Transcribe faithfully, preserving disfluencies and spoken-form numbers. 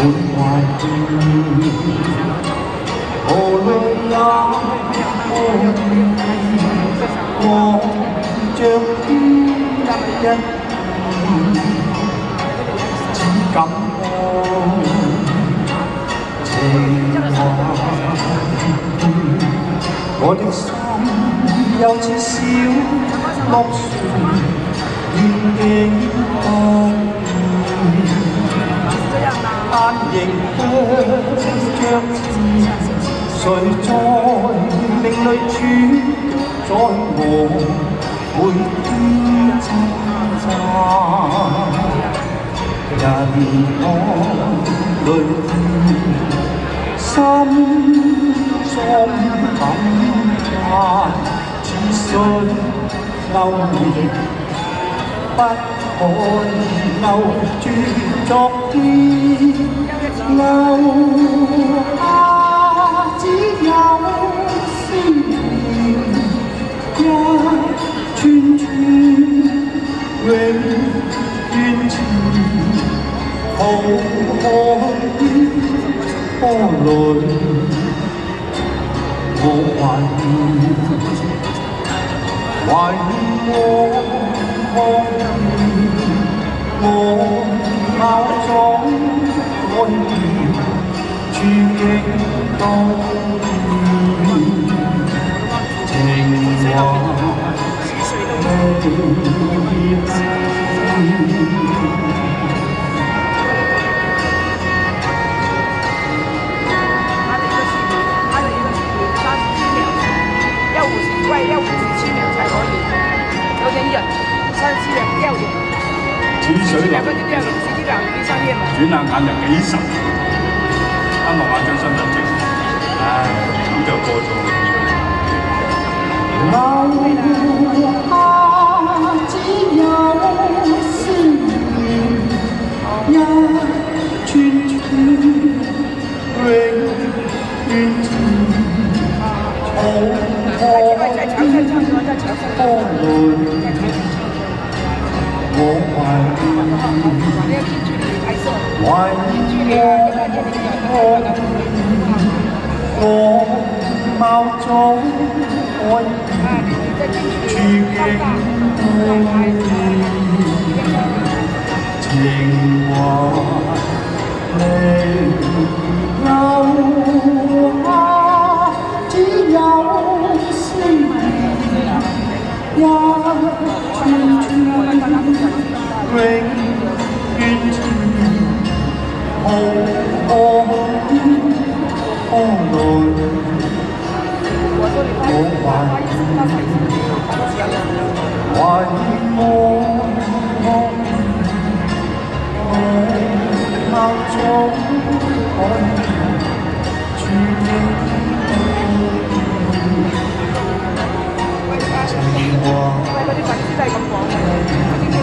滿懷念，無論也可以，我像天一片，只感愛情懷。我的心又似小木船，遠景不但仍不着字，誰在命裏主宰我每天掙扎？人海裏心中感嘆，只需偶然不可留住昨天，留下只有思念，一串串永遠纏，浩瀚波瀾，我懷念，懷念我。我貌種改變，處境都變，情懷未知。 要五十块，要五十七秒才可以，有点远。三十七秒掉脸， 似水流， 兩個就掉臉，十七秒已上面嘛。 轉眼眼就幾十年，啱落下張身份證，唉，咁就過咗。留下只有思念，一串串永遠纏，浩瀚波瀾。我懷念，懷念我，我貌種改變，處境都變，情懷未留下，只有思念，一串串。永遠纏，浩瀚波瀾，我懷念，懷念我，我貌種改變，處境都變，情懷。